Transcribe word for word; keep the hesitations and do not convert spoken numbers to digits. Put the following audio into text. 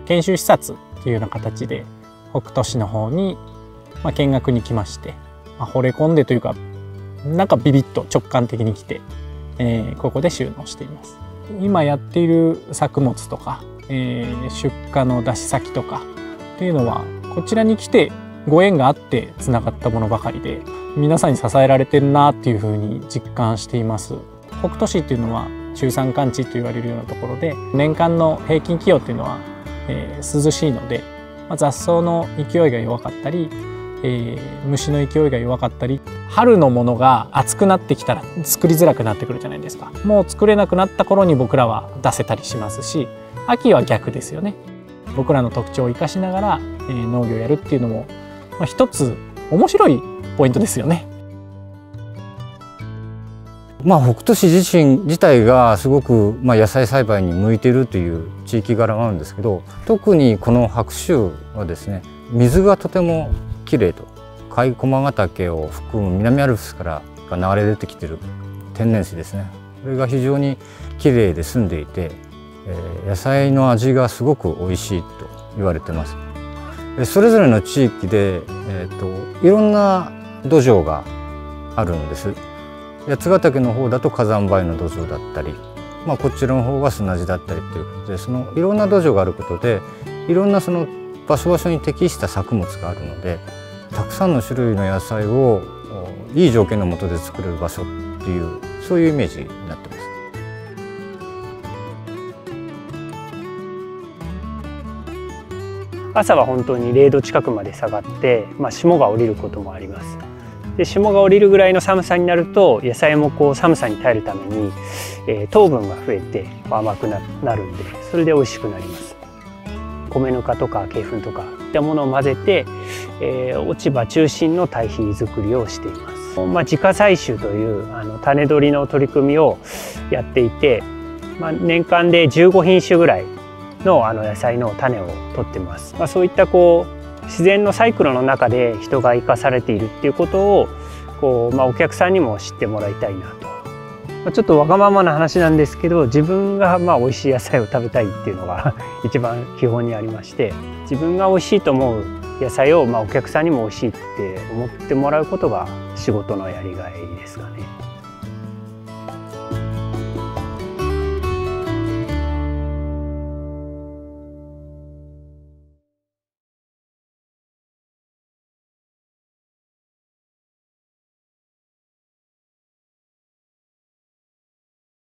研修視察というような形で北斗市の方に、まあ、見学に来まして、まあ、惚れ込んでというかなんかビビッと直感的に来て、えー、ここで収納しています。今やっている作物とか、えー、出荷の出し先とかっていうのはこちらに来てご縁があってつながったものばかりで、皆さんに支えられてるなっていうふうに実感しています。北斗市っていうのは中山間地と言われるようなところで、年間の平均気温っていうのは、えー、涼しいので、まあ、雑草の勢いが弱かったり、えー、虫の勢いが弱かったり、春のものが暑くなってきたら作りづらくなってくるじゃないですか。もう作れなくなった頃に僕らは出せたりしますし、秋は逆ですよね。僕らの特徴を生かしながら、えー、農業をやるっていうのも、まあ、一つ面白いポイントですよね。 まあ、北斗市自身自体がすごく、まあ、野菜栽培に向いているという地域柄があるんですけど、特にこの白州はですね、水がとてもきれいと、甲斐駒ヶ岳を含む南アルプスからが流れ出てきている天然水ですね。これが非常にきれいで澄んでいて、えー、野菜の味がすごく美味しいと言われてます。それぞれの地域で、えー、といろんな土壌があるんです。八ヶ岳の方だと火山灰の土壌だったり、まあ、こちらの方は砂地だったりということで、そのいろんな土壌があることでいろんなその場所場所に適した作物があるので、たくさんの種類の野菜をいい条件の下で作れる場所っていう、そういうイメージになってます。 朝は本当にれいど近くまで下がって、まあ、霜が降りることもあります。で霜が降りるぐらいの寒さになると野菜もこう寒さに耐えるために、えー、糖分が増えて甘く な, なるんで、それで美味しくなります。米ぬかとか鶏粉とかいったものを混ぜて、えー、落ち葉中心の堆肥作りをしています。まあ、自家採集というあの種取りの取り組みをやっていて、まあ、年間でじゅうごひんしゅぐらいのあの野菜の種を取ってます。まあ、そういったこう自然のサイクルの中で人が生かされているっていうことをこう、まあ、お客さんにも知ってもらいたいなと。まあ、ちょっとわがままな話なんですけど、自分がまあ美味しい野菜を食べたいっていうのが一番基本にありまして、自分が美味しいと思う野菜をまあお客さんにも美味しいって思ってもらうことが仕事のやりがいですかね。